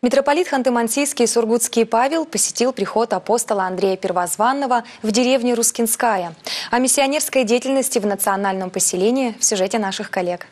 Митрополит Ханты-Мансийский и Сургутский Павел посетил приход апостола Андрея Первозванного в деревне Рускинская. О миссионерской деятельности в национальном поселении в сюжете наших коллег.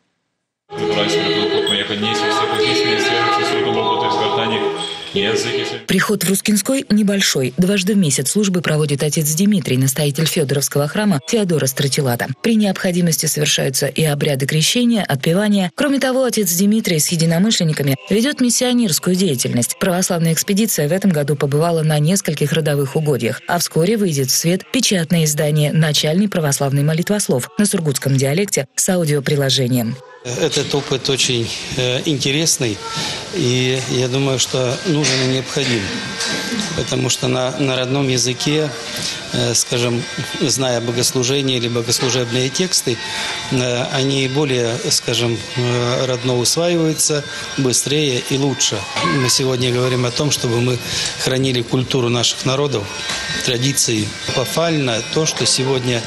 Приход в Рускинской небольшой. Дважды в месяц службы проводит отец Дмитрий, настоятель Федоровского храма Феодора Стратилата. При необходимости совершаются и обряды крещения, отпевания. Кроме того, отец Дмитрий с единомышленниками ведет миссионерскую деятельность. Православная экспедиция в этом году побывала на нескольких родовых угодьях, а вскоре выйдет в свет печатное издание «Начальный православный молитвослов» на сургутском диалекте с аудиоприложением. Этот опыт очень интересный, и я думаю, что нужен и необходим, потому что на родном языке, скажем, зная богослужение или богослужебные тексты, они более, скажем, родно усваиваются, быстрее и лучше. Мы сегодня говорим о том, чтобы мы хранили культуру наших народов, традиции. Похвально то, что сегодня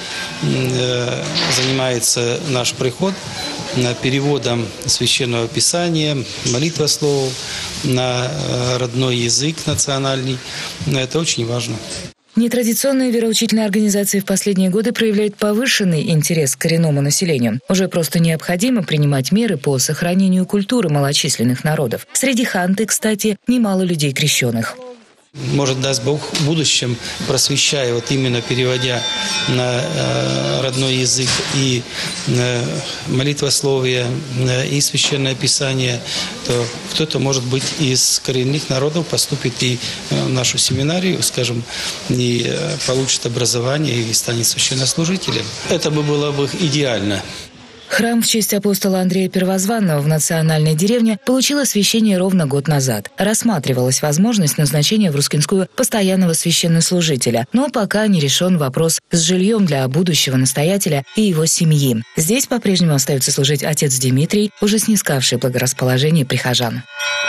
занимается наш приход переводом Священного Писания, молитвословов на родной язык национальный. Это очень важно. Нетрадиционные вероучительные организации в последние годы проявляют повышенный интерес к коренному населению. Уже просто необходимо принимать меры по сохранению культуры малочисленных народов. Среди ханты, кстати, немало людей крещенных. Может, даст Бог в будущем, просвещая, вот именно переводя на родной язык и молитвословие, и Священное Писание, то кто-то, может быть, из коренных народов поступит и в нашу семинарию, скажем, и получит образование и станет священнослужителем. Это было бы идеально. Храм в честь апостола Андрея Первозванного в национальной деревне получил освящение ровно год назад. Рассматривалась возможность назначения в Рускинскую постоянного священнослужителя, но пока не решен вопрос с жильем для будущего настоятеля и его семьи. Здесь по-прежнему остается служить отец Дмитрий, уже снискавший благорасположение прихожан.